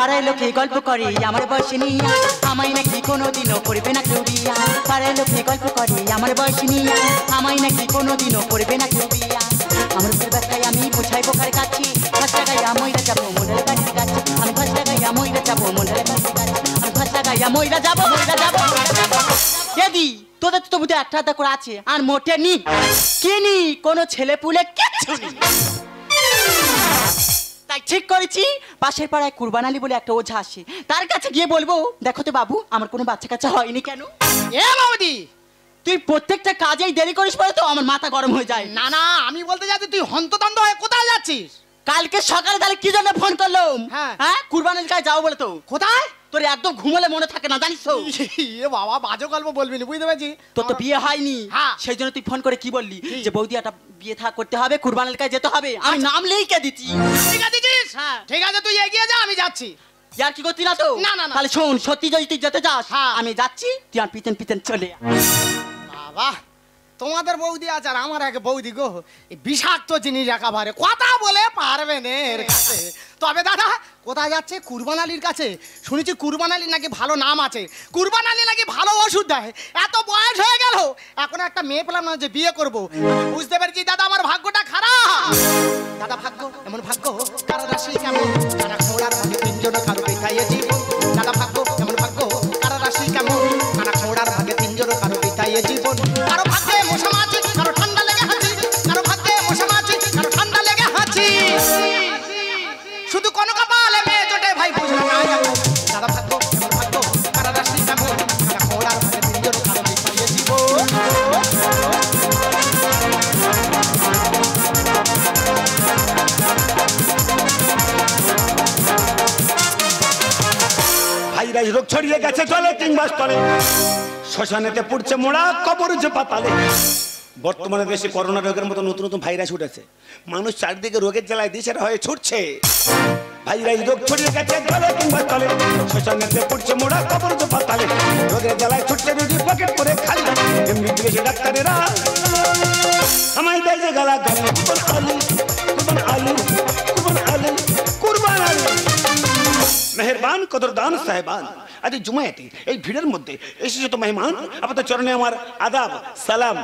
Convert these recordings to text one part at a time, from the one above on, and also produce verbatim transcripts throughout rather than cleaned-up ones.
পাড়ায় লোকে গল্প করে আমার বয়স নিয়ে আমায় নাকি কোনোদিনও করবে না কেউ বিয়া। পাড়ায় লোকে গল্প করে আমার বয়স নিয়ে আমায় নাকি কোনোদিনও করবে না কেউ বিয়া। আমার পরিবারটাই আমি বোঝাই বোকার কাছে ফাঁস লাগাইয়া মইরা যাবো মন্ডল কাছে কাছে আমি ফাঁস লাগাইয়া মইরা যাবো মন্ডল কাছে কাছে আমি ফাঁস লাগাইয়া মইরা যাবো মইরা যাবো এদি তোদের তো বুঝে একটা আধা করে আছে আর মোটে নি কিনি কোনো ছেলে পুলে কিচ্ছু নেই। তাই ঠিক করেছি পাশের পাড়ায় কুরবান আলী বলে একটা ওঝা আসে তার কাছে গিয়ে বলবো দেখো তো বাবু আমার কোনো বাচ্চা কাচ্চা হয়নি কেন। এ বৌদি তুই প্রত্যেকটা কাজেই দেরি করিস বলে তো আমার মাথা গরম হয়ে যায়। না না আমি বলতে যাচ্ছি তুই হন্তদন্ত হয়ে কোথায় যাচ্ছিস? কালকে সকালে তাহলে কি জন্য ফোন করলাম? হ্যাঁ হ্যাঁ কুরবান আলীর কাছে যাও বলে তো। কোথায়? তোর একদম ঘুমলে মনে থাকে না জানিস তো? এ বাবা বাজে গল্প বলবি না বুঝতে পেরেছি। তোর তো বিয়ে হয়নি সেই জন্য তুই ফোন করে কি বললি যে বৌদি একটা বিয়ে থা করতে হবে কুরবান আলীর কাছে যেতে হবে। আমি নাম লিখে দিচ্ছি। ঠিক আছে দিস হ্যাঁ ঠিক আছে তুই এগিয়ে যা আমি যাচ্ছি। ইয়ার কি করতি না তো? না না তাহলে শোন সত্যি যদি তুই যেতে চাস আমি যাচ্ছি তুই আর পিছন পিছন চলে আয়। বাবা তোমাদের বৌদি আছে আর আমার এক বৌদি গো এই বিষাক্ত জিনিস একেবারে কথা বলে পারবে না এর কাছে। তবে দাদা কোথায় যাচ্ছে? কুরবান আলীর কাছে। শুনেছি কুরবান আলীর নাকি ভালো নাম আছে, কুরবান আলী নাকি ভালো ওষুধ দেয়। এত বয়স হয়ে গেল এখন একটা মেয়ে পেলাম না যে বিয়ে করবো। বুঝতে পেরেছি দাদা আমার ভাগ্যটা খারাপ। দাদা ভাগ্য এমন ভাগ্য কারো রাশি কেমন কারা খোঁড়ার ভাগে তিনজন কারো পিতাইয়ে জীবন। দাদা ভাগ্য এমন ভাগ্য কারো রাশি কেমন কারা খোঁড়ার ভাগে তিনজন কারো পিতাইয়ে জীবন। কারো ভাগ্যে মশা মাছি কারো ঠান্ডা লেগে হাঁচি কারো ভাগ্যে মশা মাছি কারো ঠান্ডা লেগে হাঁচি। শুধু কোন কপালে মেয়ে জোটে ভাই বুঝলাম না এখন। দাদা ভাগ্য এমন ভাগ্য কারা রাশি কেমন কারা খোঁড়ার ভাগে তিনজন কারো পিতাইয়ে জীবন। ভাইরাস রোগ ছড়িয়ে গেছে চলে কিংবা স্থলে শ্মশানেতে পড়ছে মোড়া কবর যে পাতালে। বর্তমানে দেশে করোনা রোগের মতো নতুন নতুন ভাইরাস উঠেছে, মানুষ চারদিকে রোগের জ্বালায় দিশের হয়ে ছুটছে। ভাইরাস রোগ ছড়িয়ে গেছে চলে কিংবা স্থলে শ্মশানেতে পড়ছে মোড়া কবর যে পাতালে। রোগের জ্বালায় ছুটছে রোগী পকেট করে খালি এমনি বিদেশি ডাক্তারেরা আমায় দেয় যে গালা গালি কুরবান আলু কুরবান আলু কুরবান আলু কুরবান আলু। মেহরবান কদরদান সাহেবান আজ জুমায়াতে এই ভিড়ের মধ্যে এসেছে তো মেহমান আপনাদের চরণে আমার আদাব সালাম।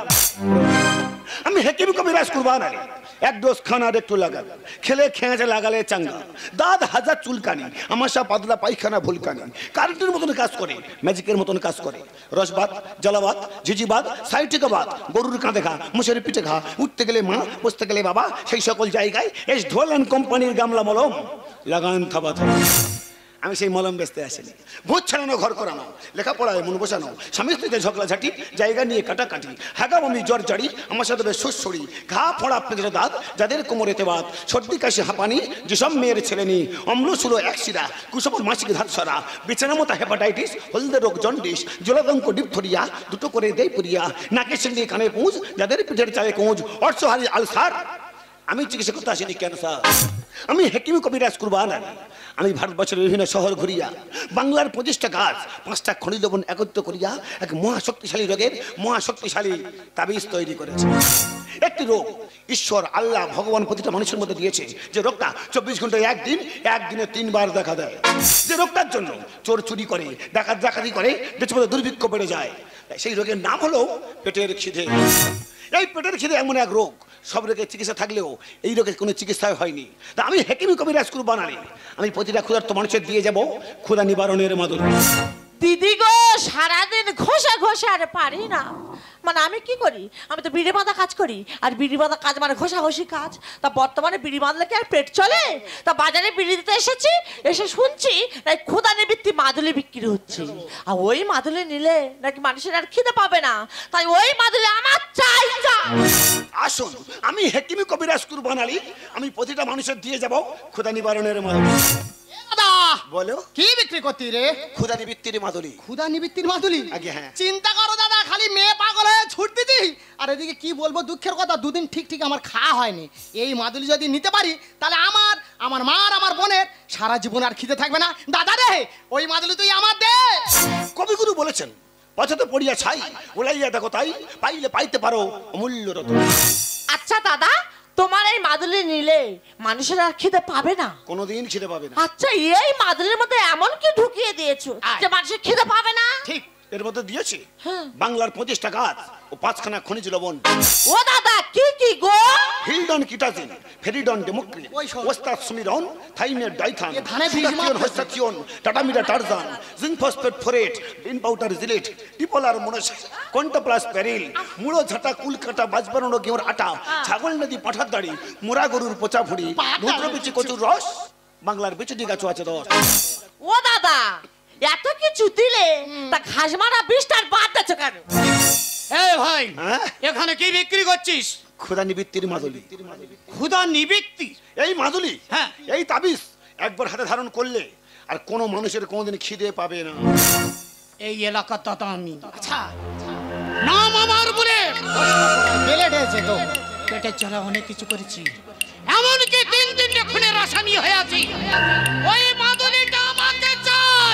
আমি হেকিম কবিরাজ কুরবান আলী। এক ডোজ খানার একটু লাগা খেলে খেঁচে লাগালে চাঙ্গা দাঁত হাজার চুলকানি আমাশা পাতলা পায়খানা ভুলকানি কারেন্টের মতন কাজ করে ম্যাজিকের মতন কাজ করে। রসবাত জলাবাত ঝিঝিবাত সাইটিকাবাত গরুর কাঁধে ঘা মুসের পিঠে ঘা উঠতে গেলে মা বসতে গেলে বাবা সেই সকল জায়গায় এস ঢোল অ্যান্ড কোম্পানির গামলা মলম লাগান থাবা থাবা। আমি সেই মলম বেচতে আসিনি। ভূত ছাড়ানো ঘর করানো লেখাপড়ায় মন বসানো স্বামী স্ত্রীতে ঝগড়া ঝাঁটি জায়গা নিয়ে কাটাকাটি হাগাম আমি জ্বর জাড়ি আমার সাথে বেশ সুসরি ঘা ফোড়া পেঁচে দাঁত যাদের কোমরেতে বাত সর্দি কাশি হাঁপানি যেসব মেয়ের ছেলে নি অম্ল সুলো এক শিরা কুসবর মাসিক ধাত সরা বিছানা মতো হেপাটাইটিস হলদে রোগ জন্ডিস জলাতঙ্ক ডিপথরিয়া দুটো করে দেয় পুরিয়া নাকের সঙ্গে কানে পুঁজ যাদের পিঠের চায়ে কোঁজ অর্শহারি আলসার। আমি চিকিৎসা করতে আসিনি ক্যান্সার। আমি হেকিম কবিরাজ কুরবান আলী। আমি ভারতবর্ষের বিভিন্ন শহর ঘুরিয়া বাংলার পঁচিশটা গাছ পাঁচটা খনিজ লবণ একত্র করিয়া এক মহাশক্তিশালী রোগের মহাশক্তিশালী তাবিজ তৈরি করেছে। একটি রোগ ঈশ্বর আল্লাহ ভগবান প্রতিটা মানুষের মধ্যে দিয়েছে যে রোগটা চব্বিশ ঘন্টায় একদিন একদিনে তিনবার দেখা দেয়। যে রোগটার জন্য চোর চুরি করে ডাকাত ডাকাতি করে দেশের মধ্যে দুর্ভিক্ষ বেড়ে যায়। সেই রোগের নাম হলো পেটের খিদে। এই পেটের খিদে এমন এক রোগ সব রোগের চিকিৎসা থাকলেও এই রোগের কোনো চিকিৎসা হয়নি। তা আমি হেকিম কবিরাজ কুরবান আলী আমি প্রতিটা ক্ষুধার্ত মানুষের দিয়ে যাব ক্ষুধা নিবারণের মাদুর। দিদি গো সারাদিন ঘষা ঘষা আর পারি না। মানে আমি কি করি আমি তো বিড়ি বাঁধা কাজ করি আর বিড়ি বাঁধা কাজ মানে ঘষা ঘষি কাজ। তা বর্তমানে বিড়ি বাঁধলে কি আর পেট চলে? তা বাজারে বিড়ি দিতে এসেছি এসে শুনছি নাকি ক্ষুধা নিবৃত্তি মাদুলি বিক্রি হচ্ছে। আর ওই মাদুলি নিলে নাকি মানুষের আর খিদে পাবে না, তাই ওই মাদুলি আমার চাই চাই। আসুন আমি হেকিম কবিরাজ কুরবান আলী আমি প্রতিটা মানুষের দিয়ে যাব ক্ষুধা নিবারণের মাদুর। বলো কি বিক্রি করতি রে? ক্ষুধা নিবৃত্তির মাদুলি। ক্ষুধা নিবৃত্তির মাদুলি? আগে হ্যাঁ। চিন্তা করো দাদা খালি মেয়ে পাগল হয়ে ছুটতেছি আর এদিকে কি বলবো দুঃখের কথা দুদিন ঠিক ঠিক আমার খাওয়া হয়নি। এই মাদুলি যদি নিতে পারি তাহলে আমার আমার মার আমার বোনের সারা জীবন আর খিদে থাকবে না। দাদা রে ওই মাদুলি তুই আমার দে। কবিগুরু বলেছেন পথে পড়িয়া ছাই ওলাইয়া দেখো তাই পাইলে পাইতে পারো অমূল্য রতন। আচ্ছা দাদা তোমার এই মাদুলি মাদুলি নিলে মানুষের আর খিদে পাবে না? কোনোদিন খিদে পাবে না। আচ্ছা, এই মাদুলির মধ্যে এমন কি ঢুকিয়ে দিয়েছো যে মানুষের খিদে পাবে না? ঠিক এর মধ্যে দিয়েছি হ্যাঁ। বাংলার পঁচিশটা গাছ ও পাঁচখানা খনিজ লবণ। ও দাদা, কি কি গো? হিলডন কিটাজিন, ফেরিডন ডেমোক্রিন, ওই সব। ওস্তাদ সুমিরন, থাইমেট ডাইথান, এ ধানে বীজ সুটাচিয়ন মাত্র। হোস্টাচিয়ন, টাটামিডা টারজান, জিঙ্ক ফসফেট ফোরেট, বিন পাউডার জিলেট, টিপোলার মনোস, কন্টোপ্লাস প্যারিল, মুড়ো ঝাঁটা কুলকাটা বাজবানো গেঁওর আটা, ছাগল নদী পাঠার দাড়ি, মোরা গরুর পচা ভুড়ি, রুদ্রবিচি কচুর রস, বাংলার বিচুটি গাছও আছে দশ। ও দাদা, এত কিছু দিলে তা ঘাস মারা বৃষ্টার বাদ দিচ্ছ কেন? এই ভাই, হ্যাঁ? এখানে কি বিক্রি করছিস? ক্ষুধা নিবৃত্তির মাদুলি। ক্ষুধা নিবৃত্তি? এই মাদুলি, হ্যাঁ। এই তাবিজ একবার হাতে ধারণ করলে আর কোনো মানুষের কোনোদিন খিদে পাবে না। এই এলাকার দাদা আমি। আচ্ছা, নাম আমার বলে বেলেট হয়েছে তো, পেটের জ্বালা অনেক কিছু করেছি, এমনকি তিন তিনটে খুনের আসামি হয়ে আছি। ওই মাদুলিটা আমাকে চাই।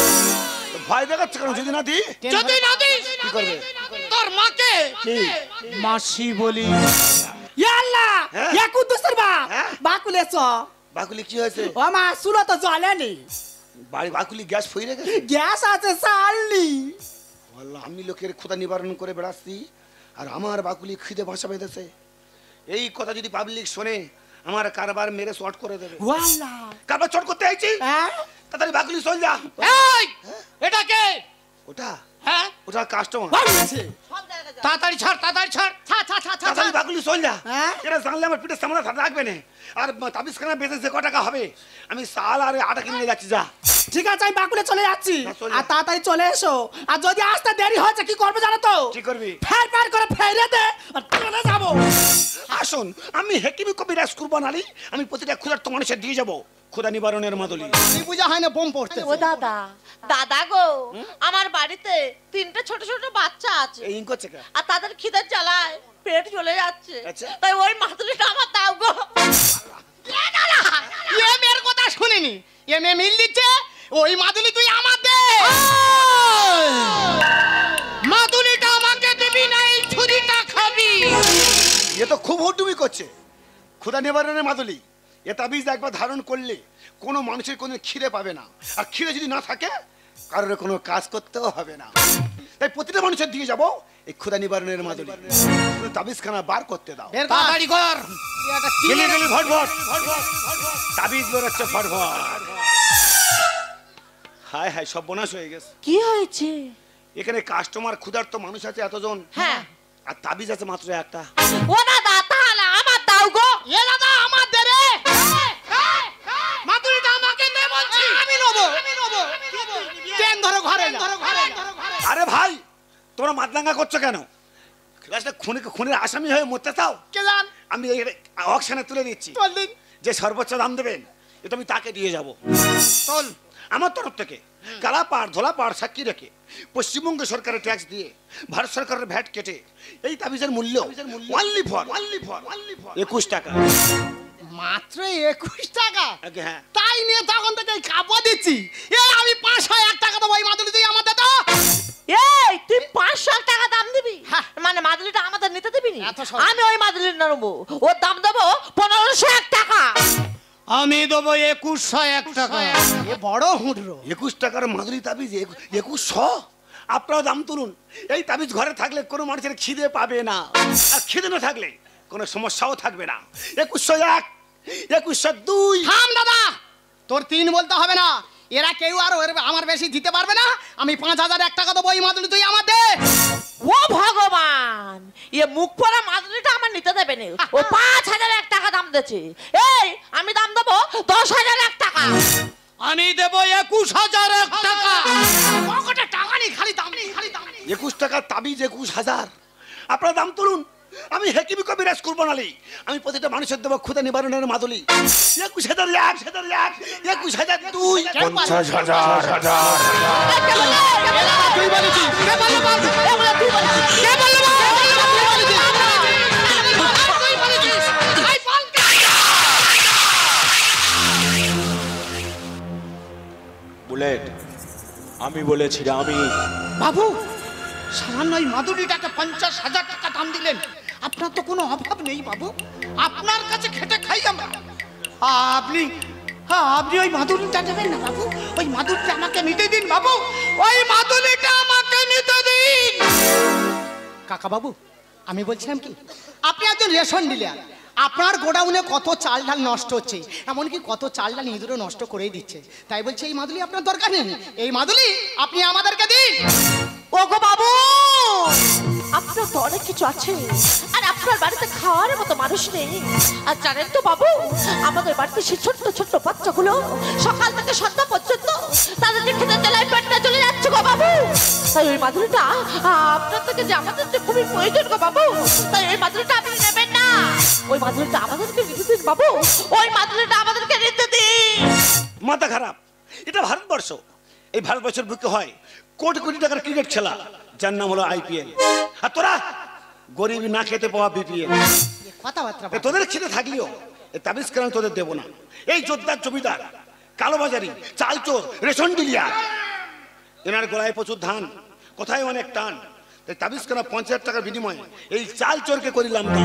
ভয় দেখাচ্ছে কেন? যদি না দিই যদি না দিস কি করবে? তোর মাকে কি? মাসি বলি। ইয়াল্লা হ্যাঁ? ইয়া কুদ্দুসের বাপ হ্যাঁ? বাকুলেছ বাকুলি কি হয়েছে? ও মা সুলো তো জ্বলেনি, বাড়ি বাকুলি গ্যাস ফইরে গেছে। গ্যাস আছে চালনি। আল্লাহ, আমি লোকের ক্ষুধা নিবারণ করে বেড়াচ্ছি আর আমার বাকুলি খিদে ভাষা বেঁধেছে। এই কথা যদি পাবলিক শোনে আমার কারবার মেরে শর্ট করে দেবে। ওয়াল্লা কারবার চট করতে আইছি, হ্যাঁ তাড়াতাড়ি বাকুলি চল যা। এই এটা কে? ওটা হ্যাঁ, ওটা কাস্টমার। বাকুলেছে সব জায়গায় যাও। তাড়াতাড়ি ছাড়, তাড়াতাড়ি ছাড়। ছা ছা ছা ছা তাড়াতাড়ি বাকুলি চল যা। হ্যাঁ? এরা জানলে আমার পিঠের সামনে রাখবে না। আর তাবিজ খানা বেঁচেছে ক টাকা হবে? আমি সাল আর আটা কিনে নিয়ে যাচ্ছি, যা। ঠিক আছে, আমি বাকুলে চলে যাচ্ছি। না, চলে আর যা। তাড়াতাড়ি চলে এসো। আর যদি আসতে দেরি হয়েছে কি করবে জানো তো? কি করবি? ফের ফের করে ফেরে দে আর চলে যাবো। আসুন, আমি হেকিমি কবিরাজ কুরবান আলী, আমি প্রতিটা ক্ষুধার্ত মানুষের দিয়ে যাবো ক্ষুধা নিবারণের মাদুলি। এই পূজা হয় না, বোম পড়তে। ও দাদা, দাদা গো, আমার বাড়িতে তিনটে ছোট ছোট বাচ্চা আছে এই ইঙ্ক চেকা আর তাদের খিদের জ্বালায় পেট চলে যাচ্ছে। আচ্ছা। তাই ওই মাদুলিটা আমার দাও গো। এ দাদা, এ মেয়ের কথা শুনিনি, এ মেয়ে মিল দিচ্ছে। ওই মাদুলি তুই আমার দে। মাদুলিটা আমাকে দিবি না, এই ছুরিটা খাবি। এ তো খুব হুটুমি করছে। ক্ষুধা নিবারণের মাদুলি, এ তাবিজ একবার ধারণ করলে কোনো মানুষের কোনো খিদে পাবে না। আর খিদে যদি না থাকে কারোর কোনো কাজ করতেও হবে না। তাই প্রতিটা মানুষের দিয়ে যাবো এই ক্ষুধা নিবারণের মাদুলি। তাবিজ খানা বার করতে দাও। বের তাড়াতাড়ি কর। গেলি গেলি ভটভট, তাবিজ বেরোচ্ছে ফটফট। হায় হায়, সব বোনাস হয়ে গেছে। কি হয়েছে? এখানে কাস্টমার ক্ষুধার্ত মানুষ আছে এতজন, হ্যাঁ। আর তাবিজ আছে মাত্র একটা। ও দাদা, তাহলে আমার দাও গো। এ দাদা, আমার দে রে। মাদুলিটা আমাকে দে বলছি। আমি নেবো, আমি নেবো। ট্রেন ধরো ঘরে, ধরো ঘরে। আরে ভাই, তোমরা মাতলাঙ্গা করছো কেন? ক্লাসটা খুনে খুনের আসামি হয়ে মরতে চাও? কে জান? আমি অকশনে তুলে দিচ্ছি, চল দিন। যে সর্বোচ্চ দাম দেবেন এটা আমি তাকে দিয়ে যাব। চল। আমার তরফ থেকে কালা পাড় ধোলা পাড় সাক্ষী রেখে পশ্চিমবঙ্গ সরকারের ট্যাক্স দিয়ে ভারত সরকারের ভ্যাট কেটে এই তাবিজের মূল্য only for only for only for একুশ টাকা। মাত্র একুশ টাকা? আগে হ্যাঁ, তাই নিয়ে তখন থেকে কাপড় দিচ্ছি। এ আমি পাঁচশো এক টাকা দেবো, ওই মাদুলি তুই আমার দে তো। এই, তুই পাঁচশো টাকা দাম দিবি? হ্যাঁ। মানে মাদুলিটা আমাদের নিতে দিবি নি? এত সস্তা। আমি ওই মাদুলি নেবো, ওর দাম দেবো পনেরোশো এক টাকা। আমি দেবো একুশশো এক টাকা। এ বড় হুঁটরো। একুশ টাকার মাদুরি তাবিজ একুশশো। আপনারা দাম তুলুন। এই তাবিজ ঘরে থাকলে কোনো মানুষের খিদে পাবে না, আর খিদে না থাকলে কোনো সমস্যাও থাকবে না। একুশশো এক, একুশশো দুই। থাম দাদা, তোর তিন বলতে হবে না। এরা কেউ আর ওর আমার বেশি দিতে পারবে না। আমি পাঁচ হাজার এক টাকা দেবো, ওই মাদুলি তুই আমার দে। ও ভগবান, এ মুখ পড়া মাদুলিটা আমার নিতে দেবে না। ও পাঁচ হাজার এক টাকা দাম দিচ্ছে। এই, আমি দাম দেবো দশ হাজার এক টাকা। আমি দেবো একুশ হাজার এক টাকা। পকেটে টাকা নেই, খালি দাম নেই, খালি দাম নেই। একুশ টাকার তাবিজ একুশ হাজার। আপনারা দাম তুলুন। আমি হেকিমি কবিরাজ কুরবান আলী, আমি প্রতিটা মানুষের দেবো ক্ষুধা নিবারণের মাদুলি। একুশ হাজার এক, হাজার এক, একুশ হাজার দুই, পঞ্চাশ হাজার হাজার তুই বলেছিস। কে বললো বল? কে বললো তুই বলেছিস? কে বললো বল? তুই বলেছিস। এই বল। বুলেট, আমি বলেছি আমি। বাবু, সামান্য এই মাদুলিটাকে পঞ্চাশ হাজার টাকা দাম দিলেন। আপনার তো কোনো অভাব নেই বাবু। আপনার কাছে খেটে খাই আমরা। আপনি হ্যাঁ আপনি ওই মাদুলিটা নেবেন না বাবু, ওই মাদুলিটা আমাকে নিতে দিন বাবু, ওই মাদুলিটা আমাকে নিতে দিন। কাকা বাবু আমি বলছিলাম কি, আপনি একজন রেশন ডিলার, আপনার গোডাউনে কত চাল ডাল নষ্ট হচ্ছে, এমনকি কত চাল ডাল ইঁদুরও নষ্ট করেই দিচ্ছে, তাই বলছি এই মাদুলি আপনার দরকার নেই, এই মাদুলি আপনি আমাদেরকে দিন। ওগো বাবু, আপনার তো অনেক কিছু আছে, আর আপনার বাড়িতে খাওয়ার মতো মানুষ নেই। আর জানেন তো বাবু, আমাদের বাড়িতে সে ছোট্ট ছোট্ট বাচ্চাগুলো সকাল থেকে সন্ধ্যা পর্যন্ত তাদেরকে খেতে জেলায় পেটটা চলে যাচ্ছে গো বাবু। তাই ওই মাদুলিটা আপনার থেকে যে আমাদের যে খুবই প্রয়োজন গো বাবু, তাই ওই মাদুলিটা আপনি নেবেন না, ওই মাদুলিটা আমাদেরকে নিতে দিন বাবু, ওই মাদুলিটা আমাদেরকে নিতে দিন। মাথা খারাপ, এটা ভারতবর্ষ, এই ভারতবর্ষের বুকে হয় কোটি কোটি টাকার ক্রিকেট খেলা, যার নাম হলো আইপিএল। আর তোরা গরিব না খেতে পাওয়া বিপিএল। কথাবার্তা তোদের খেতে থাকলেও এই তাবিজ কেন তোদের দেবো না। এই জোরদার জমিদার, কালোবাজারি, চালচোর, রেশন ডিলিয়ার, এনার গলায় প্রচুর ধান, কোথায় অনেক টান, তাই তাবিজ কেন পঞ্চাশ হাজার টাকার বিনিময়ে এই চাল চোরকে করিলাম দান।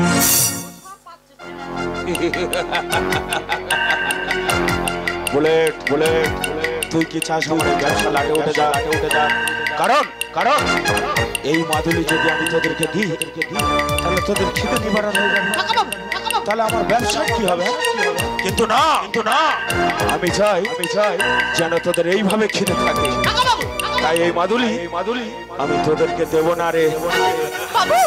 বুলেট বুলেট তুই কি চাস আমার এই ব্যবসা লাটে উঠে যা, লাটে উঠে যা? কারণ কারণ এই মাদুলি যদি আমি তোদেরকে দিই তাহলে তোদের খিদে নিবারণ হয়ে যাবে, তাহলে আমার ব্যবসা কি হবে? কিন্তু না, কিন্তু না, আমি চাই আমি চাই যেন তোদের এইভাবে খিদে থাকে, তাই এই মাদুলি এই মাদুলি আমি তোদেরকে দেব না রে। বাবু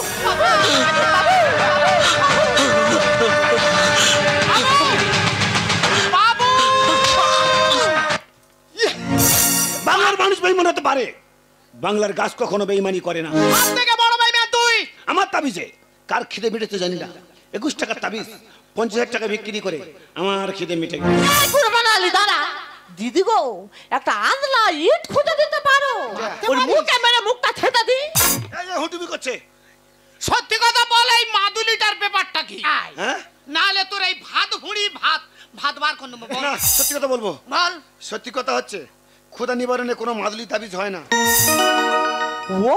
বাংলার মানুষ বেইমান হতে পারে, বাংলার গাছ কখনো বেইমানি করে না। বড় ভাই তুই আমার তাবিজে কার খিদে মিটেছে জানি না, একুশ টাকার তাবিজ পঞ্চাশ হাজার টাকা বিক্রি করে আমার খিদে মিটে গেল। দাঁড়া দিদি গো, একটা আন্দলা ইট খুঁজে দিতে পারো, ওর মুখে মেরে মুখটা ছেঁচে দি। হুটুমি করছে। সত্যি কথা বল, এই মাদুলিটার ব্যাপারটা কি? হ্যাঁ নালে তোর এই ভাত হুড়ি ভাত ভাত বার কোন না, সত্যি কথা বলবো, বল। সত্যি কথা হচ্ছে ক্ষুধা নিবারণে কোনো মাদুলি তাবিজ হয় না। ও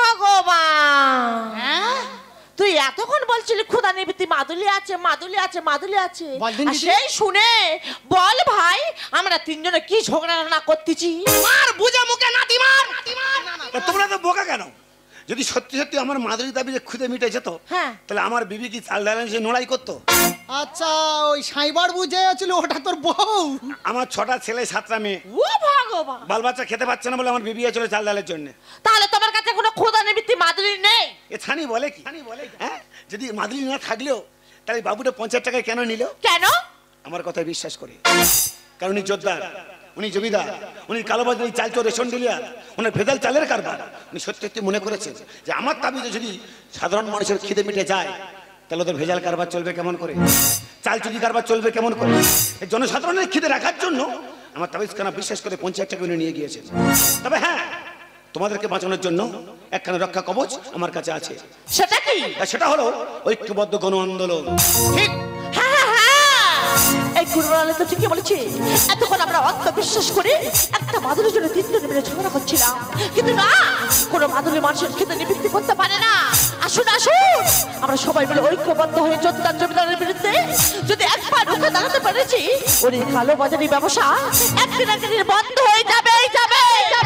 ভগবান, তুই এতক্ষণ বলছিলি ক্ষুধা নিবৃত্তি মাদুলি আছে মাদুলি আছে মাদুলি আছে, আর সেই শুনে বল ভাই আমরা তিনজনে কি ঝগড়া না করতেছি। মার বুঝে মুখে নাতি মার। তোমরা তো বোকা কেন? যদি সত্যি সত্যি আমার মাদুলি তাবিজে ক্ষুধে মিটে যেত, হ্যাঁ, তাহলে আমার বিবি কি চাল ডাল এসে নোড়াই করতো? আচ্ছা ওই সাইবার বুঝে ছিল ওটা তোর বউ? আমার ছটা ছেলে সাতটা মেয়ে, ও ভগবান, বাল বাচ্চা খেতে পাচ্ছে না বলে আমার বিবি চলে চাল ডালের জন্য। তাহলে তোমার কাছে কোনো ক্ষুধা নিবৃত্তি মাদুলি নেই? এ ছানি বলে কি? হ্যাঁ, যদি মাদুলি না থাকলেও তাহলে বাবুটা পঞ্চাশ টাকায় কেন নিল? কেন? আমার কথায় বিশ্বাস করে, কারণ উনি জোরদার, উনি জমিদার, উনি কালোবাজারি চালচোর, রেশন ডিলিয়ার, উনি ভেজাল চালের কারবার। উনি সত্যি সত্যি মনে করেছেন যে আমার তাবিজে যদি সাধারণ মানুষের খিদে মিটে যায় তাহলে ওদের ভেজাল কারবার চলবে কেমন করে, চাল চুরি কারবার চলবে কেমন করে। এই জনসাধারণের খিদে রাখার জন্য আমার তাবিজ খানা বিশ্বাস করে পঞ্চাশ টাকা উনি নিয়ে গিয়েছেন। তবে হ্যাঁ, তোমাদেরকে বাঁচানোর জন্য একখানা রক্ষা কবচ আমার কাছে আছে। সেটা কি? সেটা হলো ঐক্যবদ্ধ গণ আন্দোলন। ঠিক, হ্যাঁ হ্যাঁ হ্যাঁ, এই গুরুরালে তো ঠিকই বলেছে। এতক্ষণ আমরা অন্ধবিশ্বাস করে একটা মাদুলির জন্য তিনজনে মিলে ঝগড়া করছিলাম, কিন্তু না, কোনো মাদুলি মানুষের খেতে নিবৃত্তি করতে পারে না। আসুন আসুন, আমরা সবাই মিলে ঐক্যবদ্ধ হয়ে জোরদার জমিদারের বিরুদ্ধে যদি একবার রুখে দাঁড়াতে পেরেছি, ওর এই কালো বাজারি ব্যবসা একদিন একদিন বন্ধ হয়ে যাবে যাবে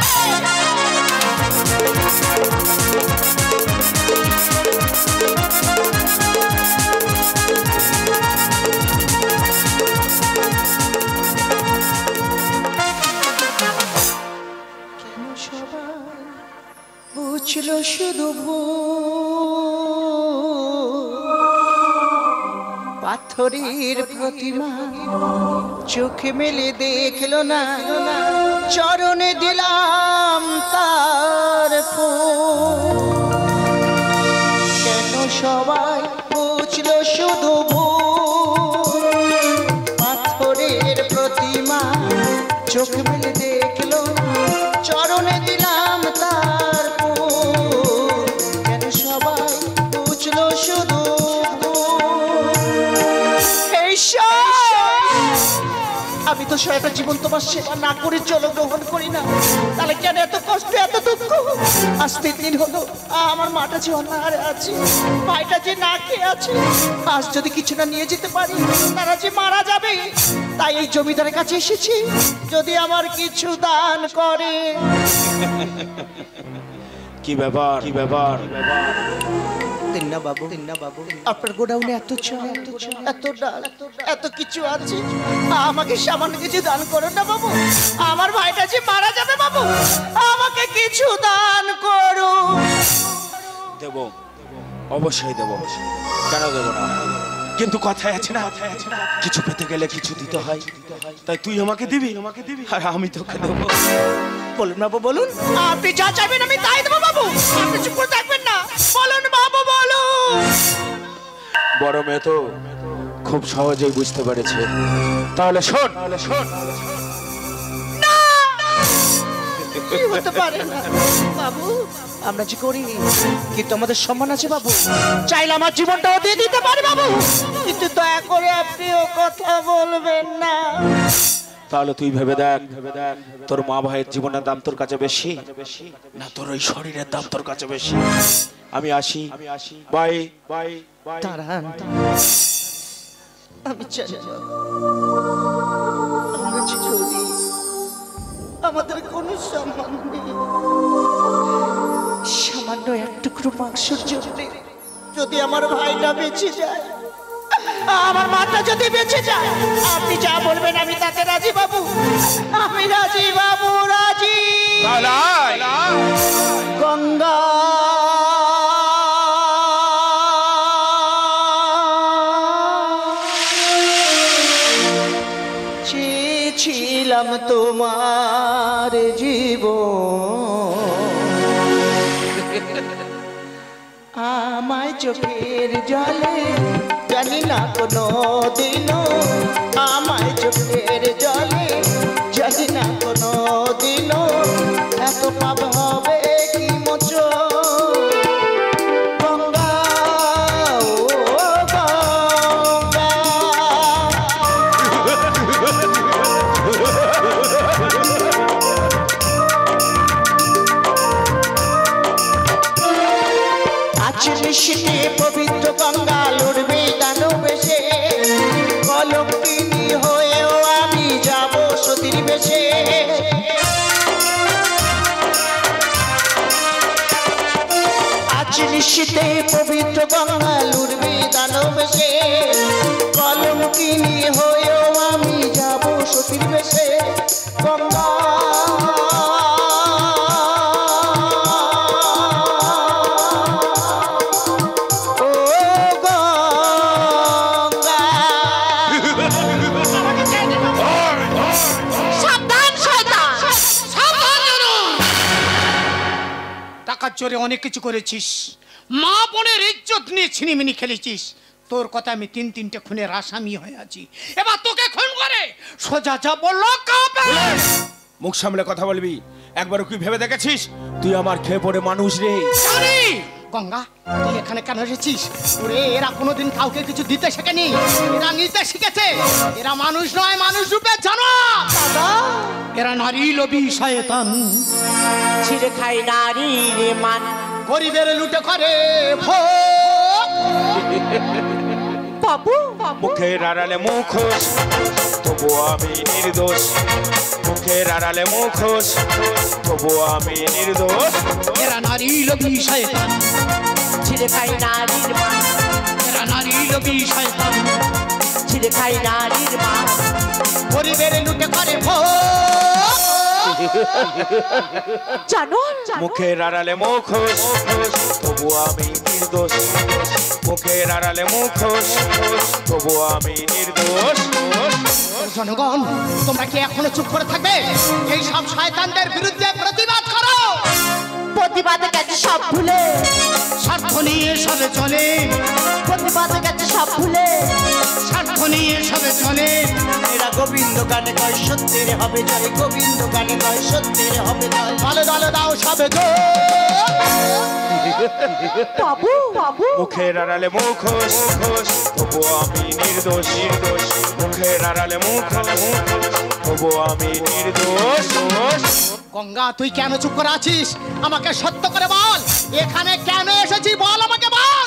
বুঝলো শুধু পাথরের প্রতিমা চোখে মেলে দেখলো না, চরণে দিলাম তার কেন সবাই বুঝলো শুধু পাথরের প্রতিমা চোখে মেলে দেখলো না, চরণে দিলাম তার কেন সবাই বুঝলো শুধু আমি অমৃত একটা জীবন তোমার সেবা না করে চলো গ্রহণ করি না, তাহলে কেন এত কষ্ট এত দুঃখ? আজ তিন দিন হলো আমার মাটা যে অনাহারে আছে, ভাইটা যে না খেয়ে আছে। আজ যদি কিছু না নিয়ে যেতে পারি তারা যে মারা যাবে। তাই এই জমিদারের কাছে এসেছি, যদি আমার কিছু দান করে। কি ব্যাপার কি ব্যাপার তিন্না বাবু তিন্না বাবু আপনার গোডাউনে এত চাল এত ডাল এত কিছু আছে, আমাকে সামান্য কিছু দান করুন না বাবু। আমার ভাইটা যে মারা যাবে বাবু, আমাকে কিছু দান করুন। দেব, অবশ্যই দেব, কেন দেব না? কিন্তু কথায় আছে না, কিছু পেতে গেলে কিছু দিতে হয়। তাই তুই আমাকে দিবি, আমাকে দিবি, আর আমি তোকে দেবো। বলুন বাবু বলুন, আপনি যা চাইবেন আমি তাই দেবো বাবু। আপনি চুপ করে থাকবেন না, বলুন বাবু বলুন। বড় মেয়ে তো খুব সহজেই বুঝতে পেরেছে। তাহলে শোন, তাহলে শোন। কি হতে পারে না বাবু, আমরা যে করি কিন্তু আমাদের সম্মান আছে বাবু। চাইলে আমার জীবনটাও দিয়ে দিতে পারি বাবু, কিন্তু দয়া করে আপনিও কথা বলবেন না। তাহলে তুই ভেবে দেখ, তোর মা ভাইয়ের জীবনের দাম তোর কাছে বেশি না তোর ওই শরীরের দাম তোর কাছে বেশি? আমি আসি, আমি আসি, বাই বাই বাই। দাঁড়ান, আমি চাই আমরা যে করি আমাদের কোনো সম্মান নেই। সামান্য এক টুকরো মাংসের জন্য যদি আমার ভাইটা বেঁচে যায়, আমার মাটা যদি বেঁচে যায়, আপনি যা বলবেন আমি তাতে রাজি বাবু। আমি রাজি বাবু, রাজি। গঙ্গা চেয়েছিলাম তোমার জীবন, আমায় চোখের জলে জানি না কোনো দিনও, আমায় চোখের জলে জানি না কোনো দিনও এত পাপ হবে কি মোচো। গঙ্গা ও গঙ্গা, আছে নিশ্চিতে পবিত্র গঙ্গা লড়বে দানব এসে, কলঙ্কিনী হয়েও আমি যাব সতীর বেশে। আছে নিশ্চিতে পবিত্র গঙ্গা লড়বে দানব এসে, কলঙ্কিনী হয়েও আমি যাব সতীর বেশে। গঙ্গা জোরে অনেক কিছু করেছিস, মা বোনের ইজ্জত নিয়ে ছিনিমিনি খেলেছিস। তোর কথা আমি তিন তিনটে খুনের আসামি হয়ে আছি, এবার তোকে খুন করে সোজা যা বললো কাঁপে। মুখ সামলে কথা বলবি। একবার কি ভেবে দেখেছিস তুই আমার খেয়ে পড়ে মানুষ রে? জানি গঙ্গা তুই এখানে কেন এসেছিস? ওরে এরা কোনোদিন কাউকে কিছু দিতে শেখেনি, এরা নিতে শিখেছে। এরা মানুষ নয়, মানুষ রূপে জানো দাদা, এরা নারী লোভী শয়তান, ছিঁড়ে খাই নারীর মান, গরিবের লুটে করে ভোগ। বাবু মুখের আড়ালে মুখোশ তবু আমি নির্দোষ, মুখের আড়ালে মুখোশ তবু আমি নির্দোষ। এরা নারী লোভী শয়তান, ছিঁড়ে খাই নারীর মান, এরা নারী লোভী শয়তান, ছিঁড়ে খাই নারীর মান, গরিবের লুটে করে ভোগ। জানো মুখের আড়ালে মুখোশ তবু আমি নির্দোষ, মুখের আড়ালে মুখোশ তবু আমি নির্দোষ। জনগণ তোমরা কি এখনো চুপ করে থাকবে? এই সব শয়তানদের বিরুদ্ধে প্রতিবাদ করো। প্রতিবাদ গেছে সব ভুলে, স্বার্থ নিয়ে সবে চলে, প্রতিবাদ গেছে সব ভুলে, স্বার্থ নিয়ে সবে চলে। এরা গোবিন্দ গানে গায় সত্যের হবে জয়, গোবিন্দ গানে গায় সত্যের হবে জয়। দলে দলে দাও সবে জো। বাবু বাবু মুখের আড়ালে মুখোশ, তবু আমি নির্দোষ, নির্দোষ। মুখের আড়ালে মুখোশ, তবু আমি নির্দোষ। গঙ্গা তুই কেন চুপ করে আছিস? আমাকে সত্য করে বল, এখানে কেন এসেছি বল আমাকে বল।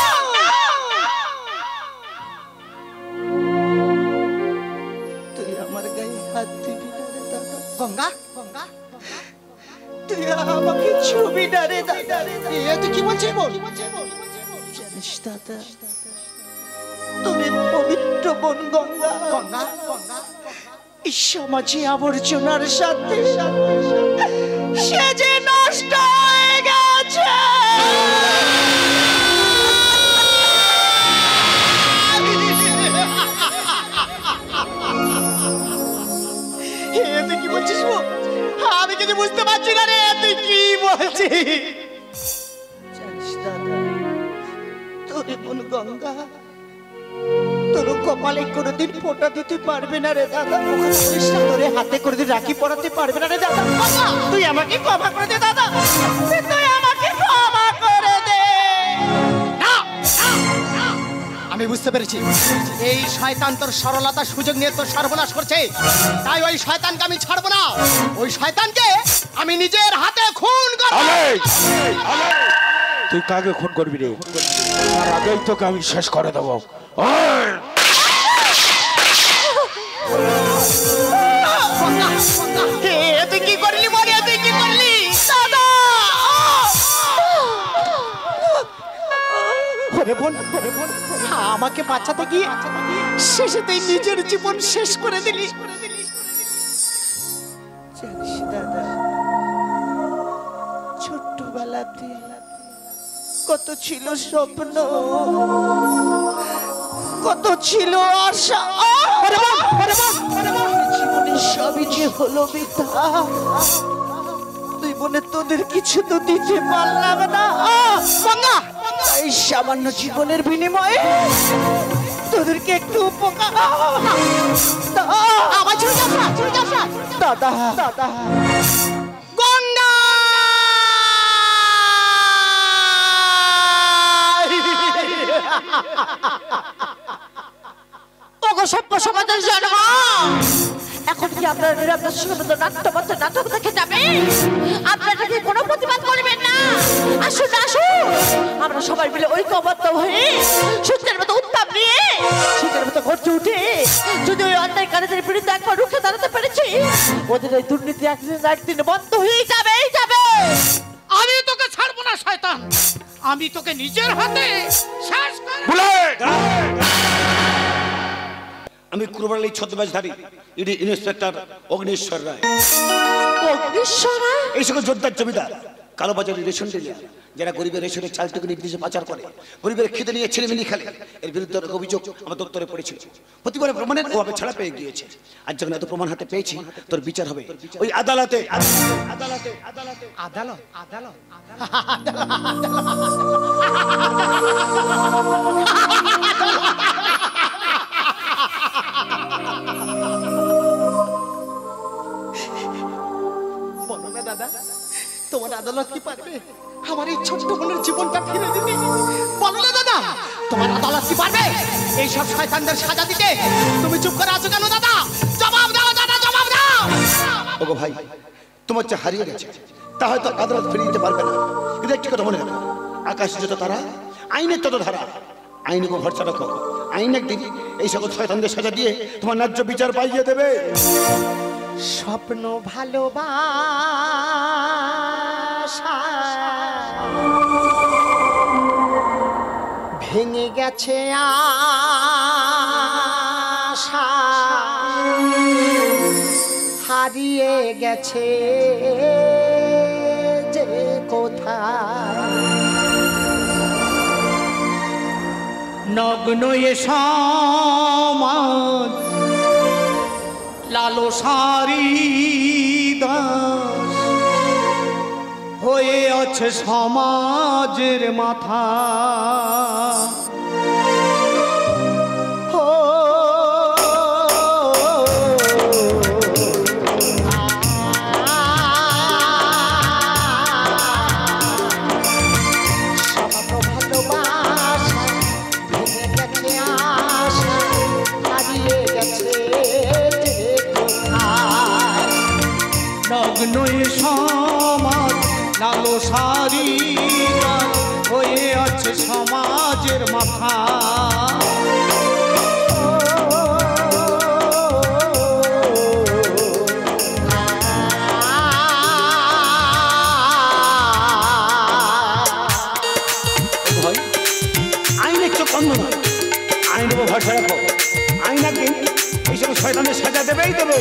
তুই আমার গায়ে হাত দিবি না রে দাদা। গঙ্গা গঙ্গা তুই আমাকে ছবি না রে দাদা। এ তুই কি বলছিস বল। জানিস দাদা, তোর পবিত্র বোন গঙ্গা গঙ্গা গঙ্গা এই সমাজে আবর্জনার সাথে সে যে নষ্ট হয়ে গেছে। এ তুই কি বলছিস বল? আমি কিছু বুঝতে পারছি না রে, তুই কি বলছিস? জানিস দাদা, তোর বোন গঙ্গা তোর কপালে কোনোদিন ফোঁটা দিতে পারবে না রে দাদা। মুখে বলিস না, তোরে হাতে কোনোদিন রাখি পরাতে পারবে না রে দাদা। তুই আমাকে ক্ষমা করে দে দাদা, তুই আমাকে ক্ষমা করে দে। না, না, না। আমি বুঝতে পেরেছি এই শয়তান তোর সরলতা সুযোগ নিয়ে তোর সর্বনাশ করছে, তাই ওই শয়তানকে আমি ছাড়বো না। ওই শয়তানকে আমি নিজের হাতে খুন করব। তুই কাকে খুন করবি রে? তার আগেই তোকে আমি শেষ করে দেবো। তুই কি করলি মরে? তুই কি করলি দাদা? ওরে বোন, ওরে বোন, আমাকে বাঁচাতে গিয়ে শেষে তুই নিজের জীবন শেষ করে দিলি। জানিস দাদা, ছোট্টবেলাতে কত ছিল স্বপ্ন, কত ছিল আশা, জীবনে সবই যে হলো বৃথা। তুই বোনে তোদের কিছু তো দিতে পারলাম না, এই সামান্য জীবনের বিনিময়ে তোদেরকে একটু উপকার। আমার ছোট দাদা দাদা গঙ্গা ওগো সভ্য সমাজের জন্ম, এখন কি আপনারা নিরাপদ নাট্যমঞ্চে নাটক দেখে যাবে? আপনারা কি কোনো প্রতিবাদ করবেন না? আসুন আসুন, আমরা সবাই মিলে ঐক্যবদ্ধ হয়ে সূর্যের মতো উত্তাপ নিয়ে শীতের মতো গর্জে উঠে যদি ওই অন্যায়কারীদের বিরুদ্ধে একবার রুখে দাঁড়াতে পেরেছি, ওদের এই দুর্নীতি একদিন একদিন বন্ধ হয়ে যাবে যাবে। আমি তোকে ছাড়বো না শয়তান, আমি তোকে নিজের হাতে শেষ করব। আমি কুরবানির ছদ্মবেশধারী ইডি ইন্সপেক্টর অগ্নিশ্বর রায়। অগ্নিশ্বর রায়? এই সকল যোদ্ধার জমিদার কালোবাজারি রেশন ডিলার যারা গরিবের রেশনের চালটুকু নির্দেশে পাচার করে, গরিবের খেতে নিয়ে ছেলেমিলি খেলে, এর বিরুদ্ধে অভিযোগ আমার দপ্তরে পড়েছিল। প্রতিবারে প্রমাণের অভাবে ছাড়া পেয়ে গিয়েছে। আর যখন এত প্রমাণ হাতে পেয়েছি, তোর বিচার হবে ওই আদালতে। আদালতে আদালতে আদালত আদালত বলো না দাদা, তোমার আদালত কি পারবে আমার এই ছোট্ট বোনের জীবনটা ফিরে দিতে? বলো না দাদা, তোমার আদালত কি পারবে এইসব শয়তানদের সাজা দিতে? তুমি চুপ করে আছো কেন দাদা? জবাব দাও দাদা, জবাব দাও। ওগো ভাই, তোমার চা হারিয়ে গেছে, তা হয়তো আদালত ফিরিয়ে দিতে পারবে না, কিন্তু একটি কথা মনে রাখো, আকাশ যত তারা, আইনের তত ধারা। আইনকে ভরসা রাখো, আইন একদিন এই সকল শয়তানদের সাজা দিয়ে তোমার ন্যায্য বিচার পাইয়ে দেবে। স্বপ্ন ভালোবাসা ভেঙে গেছে আশা, হারিয়ে গেছে যে কোথায়। নগ্ন এ সমাজ লালসারি দাস হয়ে আছে সমাজের মাথা। ও সারি হয়ে আছে সমাজের মাথা। ভাই আইনের চোখ অন্ধ নয়, আইন দেবো ভরসা রাখো। আইন একদিন এইসব শয়তানের সাজা দেবেই দেবে।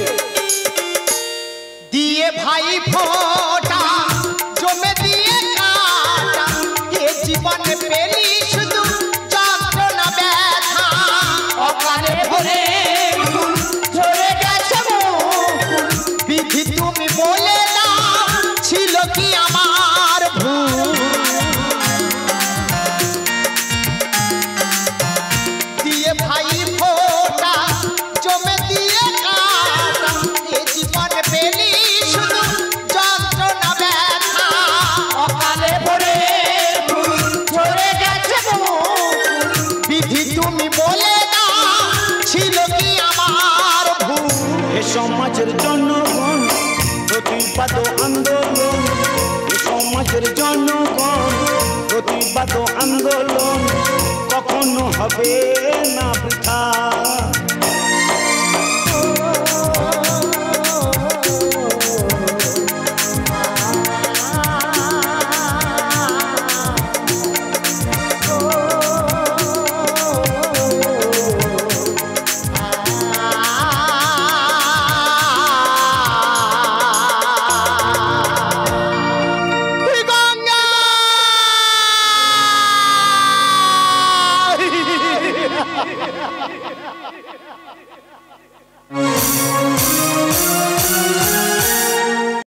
দিয়ে ভাই ফোটা জমে দিয়ে কাটা, এ জীবনে পেলি শুধু যন্ত্রণা ব্যথা। অকালে ভরে ঝরে গেছে মুকুল, বিধি তুমি বলে না ছিল কি আমার ভুল। দিয়ে ভাই ফোটা জমে দিয়ে কাটা, এ জীবনে পেলি শুধু যন্ত্রণা ব্যথা। অকালে ভরে ঝরে গেছে মুকুল, বিধি তুমি বলে না ছিল কি আমার ভুল। এ সমাজের জনগণ প্রতিবাদ আন্দোলন, এ সমাজের জনগণ প্রতিবাদ আন্দোলন কখনো হবে